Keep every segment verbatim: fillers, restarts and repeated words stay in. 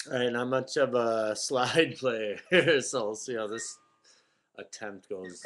Alright, not much of a slide player, so we'll see how this attempt goes.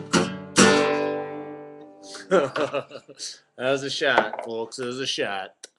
That was a shot, folks. It was a shot.